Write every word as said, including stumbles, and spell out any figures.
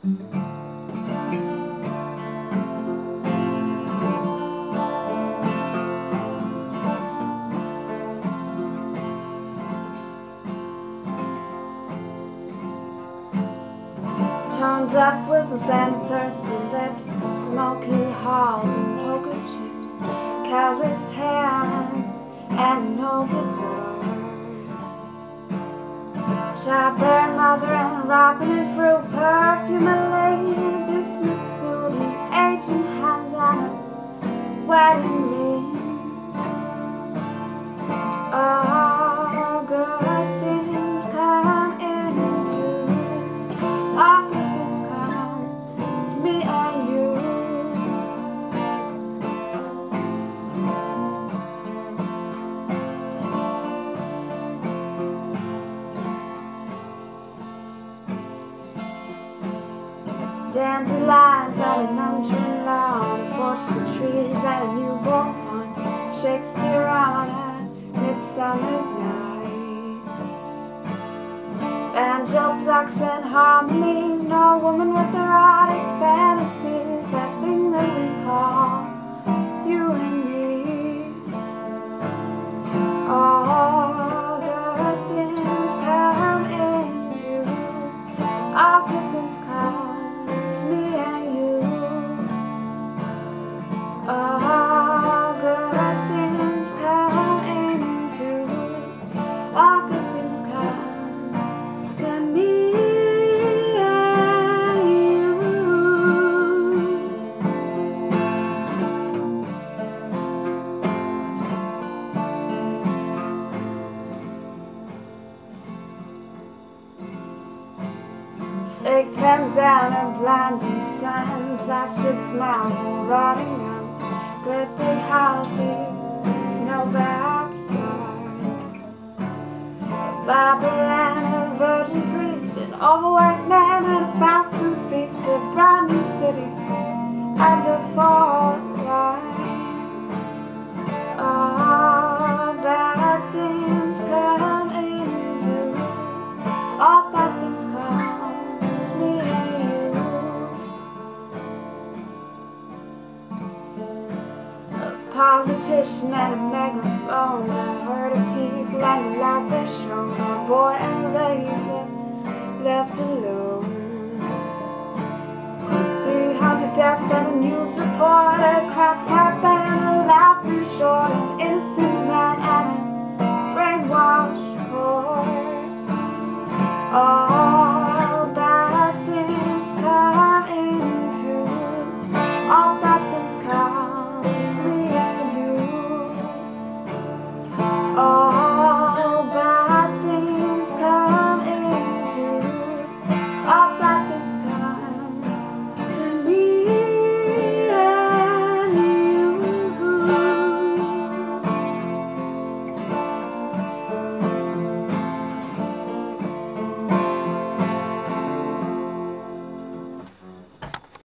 Tone deaf whistles and thirsty lips, smoky halls and poker chips, calloused hands and no guitar. Chaperone mother and ripening fruit, perfume and lady, business suit and agent hand and a wedding ring. All good things come in twos, all good things come to me and you. Dandelions and an untrimmed lawn, fortress of trees and a newborn fawn, Shakespeare on a midsummer's night. Banjo, plucks and harmonies, no woman with erotic fantasies, that thing that we call you and me. All good things come in twos, all good things come to me and you. All good things come in twos, all good things come to me and you. Fake tens and a blinding sun, plastered smiles and rotting gums, great big houses with no backyards. Bible and a virgin priest, an overweight man and a fast food feast, a brand new city and a fault line. All bad things come in twos, all bad things come to me and you. A politician and a megaphone, a herd of people and the lies they show, a boy and a razor left alone. Three hundred deaths and a news report,